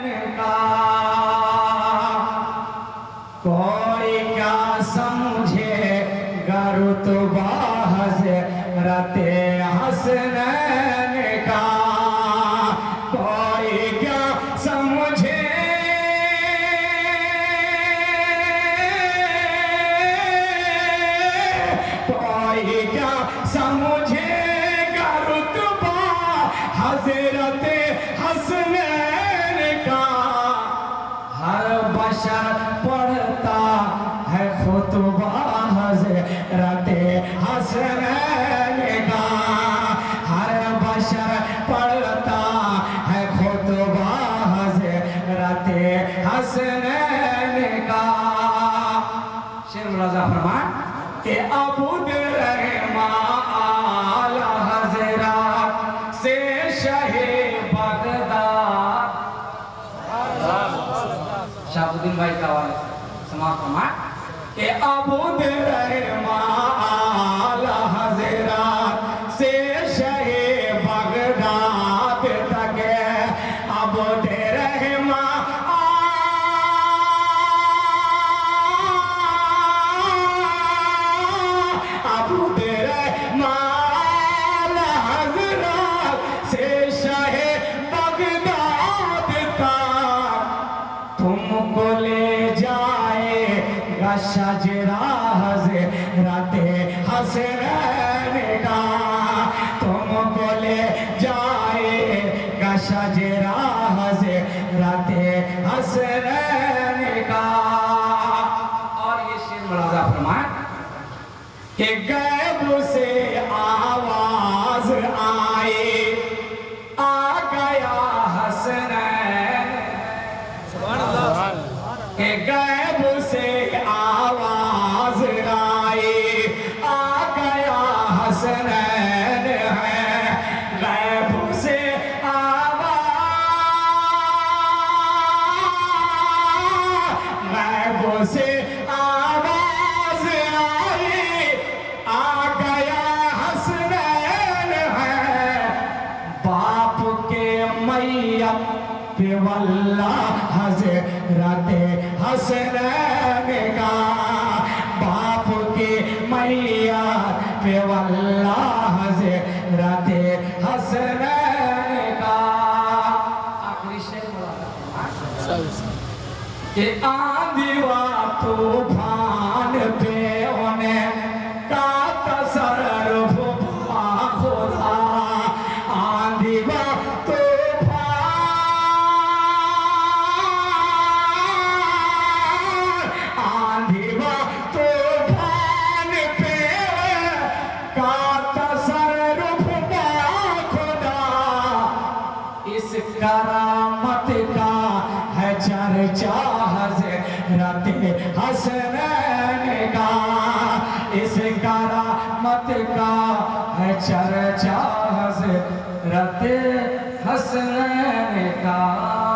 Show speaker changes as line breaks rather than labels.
का कोई क्या समझे रुतबा हज़रत हसनैन का कोई क्या समझे कोई क्या समझेगा रुतबा हज़रत हसनैन का हर बशर पढ़ता है खुतबा हज़रत हसनैन का हर बशर पढ़ता है खुतबा हज़रत हसनैन का। शेर मुलाज़ा फरमान कि अबूद रहमान आला हज़रत से शहे बगदाद शाहबुद्दीन भाई का समाप्त फरमान कि अबूद रहमान आला हज़रत से शहे बगदाद तक अबूद रहमान अबूद रहमान हज़रत से शहे बगदाद तक तुमको ले जाएगा शजरा हज़रत हसनैन का तुमको ले जाएगा शजरा हज़रत हसनैन का। और ये शेर मुलाज़ा फरमान कि गैब से आवाज आए आ गया हसनैन के गैब से आवाज आए आ गया हसनैन है गैब से गैब से आवाज आई आ गया हसनैन है बाप के मैया पे वल्ला हज़रत हसनैन का बाप के मैया पे वल्ला हज़रत हसनैन का। आखिरी शेर कि आंधी व तूफान पे उन्हें का तसर्रुफ खुदा आंधी व आंधी व तूफान पे का तसर्रुफ खुदा इस करामत का है चर्चा हज़रत हसनैन का इस करामत का है चर्चा हज़रत हसनैन का।